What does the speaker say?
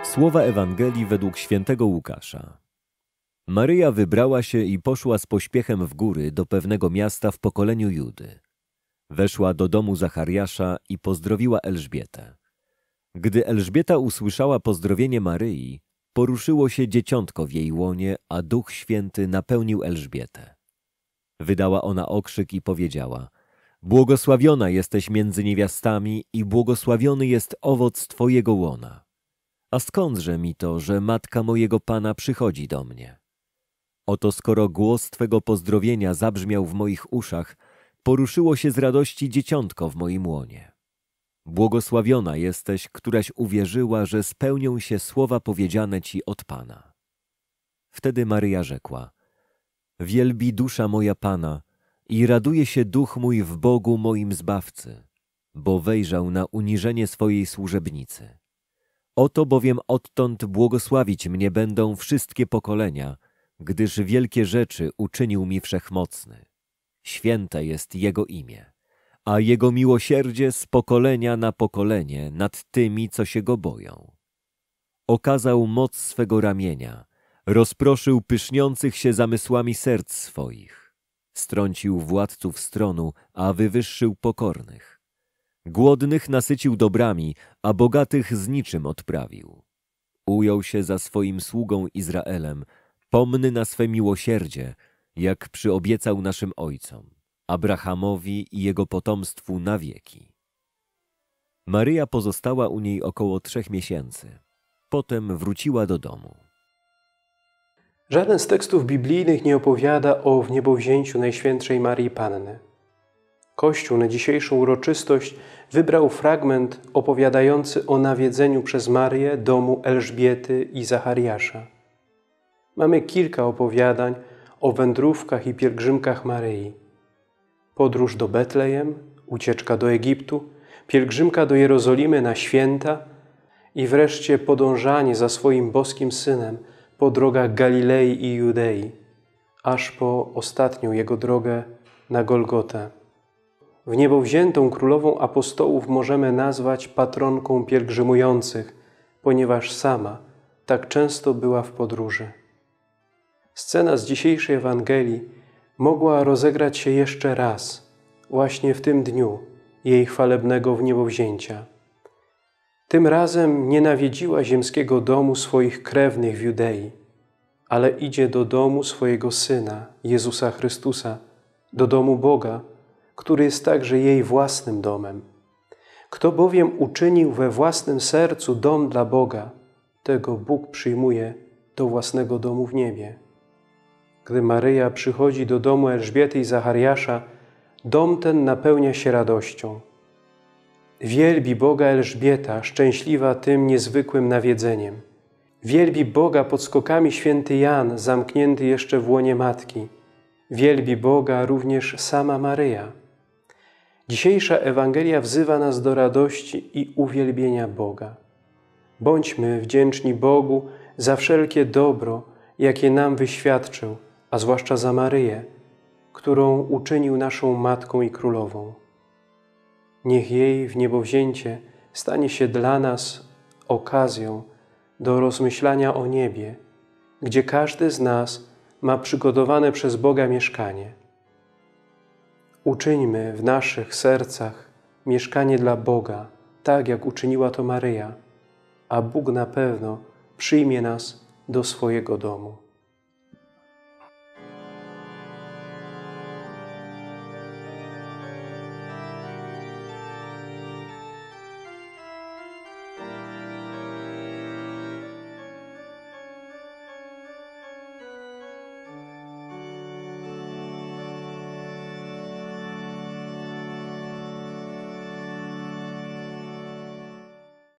Słowa Ewangelii według świętego Łukasza. Maryja wybrała się i poszła z pośpiechem w góry do pewnego miasta w pokoleniu Judy. Weszła do domu Zachariasza i pozdrowiła Elżbietę. Gdy Elżbieta usłyszała pozdrowienie Maryi, poruszyło się dzieciątko w jej łonie, a Duch Święty napełnił Elżbietę. Wydała ona okrzyk i powiedziała: Błogosławiona jesteś między niewiastami i błogosławiony jest owoc Twojego łona. A skądże mi to, że matka mojego Pana przychodzi do mnie? Oto skoro głos Twego pozdrowienia zabrzmiał w moich uszach, poruszyło się z radości dzieciątko w moim łonie. Błogosławiona jesteś, któraś uwierzyła, że spełnią się słowa powiedziane Ci od Pana. Wtedy Maryja rzekła: Wielbi dusza moja Pana i raduje się duch mój w Bogu moim Zbawcy, bo wejrzał na uniżenie swojej służebnicy. Oto bowiem odtąd błogosławić mnie będą wszystkie pokolenia, gdyż wielkie rzeczy uczynił mi Wszechmocny. Święte jest Jego imię, a Jego miłosierdzie z pokolenia na pokolenie nad tymi, co się Go boją. Okazał moc swego ramienia, rozproszył pyszniących się zamysłami serc swoich. Strącił władców stronu, a wywyższył pokornych. Głodnych nasycił dobrami, a bogatych z niczym odprawił. Ujął się za swoim sługą Izraelem, pomny na swe miłosierdzie, jak przyobiecał naszym ojcom, Abrahamowi i jego potomstwu na wieki. Maryja pozostała u niej około 3 miesięcy. Potem wróciła do domu. Żaden z tekstów biblijnych nie opowiada o wniebowzięciu Najświętszej Maryi Panny. Kościół na dzisiejszą uroczystość wybrał fragment opowiadający o nawiedzeniu przez Maryję domu Elżbiety i Zachariasza. Mamy kilka opowiadań o wędrówkach i pielgrzymkach Maryi. Podróż do Betlejem, ucieczka do Egiptu, pielgrzymka do Jerozolimy na święta i wreszcie podążanie za swoim boskim Synem po drogach Galilei i Judei, aż po ostatnią Jego drogę na Golgotę. Wniebowziętą królową apostołów możemy nazwać patronką pielgrzymujących, ponieważ sama tak często była w podróży. Scena z dzisiejszej Ewangelii mogła rozegrać się jeszcze raz, właśnie w tym dniu jej chwalebnego wniebowzięcia. Tym razem nie nawiedziła ziemskiego domu swoich krewnych w Judei, ale idzie do domu swojego Syna, Jezusa Chrystusa, do domu Boga, który jest także jej własnym domem. Kto bowiem uczynił we własnym sercu dom dla Boga, tego Bóg przyjmuje do własnego domu w niebie. Gdy Maryja przychodzi do domu Elżbiety i Zachariasza, dom ten napełnia się radością. Wielbi Boga Elżbieta, szczęśliwa tym niezwykłym nawiedzeniem. Wielbi Boga pod skokami święty Jan, zamknięty jeszcze w łonie matki. Wielbi Boga również sama Maryja. Dzisiejsza Ewangelia wzywa nas do radości i uwielbienia Boga. Bądźmy wdzięczni Bogu za wszelkie dobro, jakie nam wyświadczył, a zwłaszcza za Maryję, którą uczynił naszą Matką i Królową. Niech jej wniebowzięcie stanie się dla nas okazją do rozmyślania o niebie, gdzie każdy z nas ma przygotowane przez Boga mieszkanie. Uczyńmy w naszych sercach mieszkanie dla Boga, tak jak uczyniła to Maryja, a Bóg na pewno przyjmie nas do swojego domu.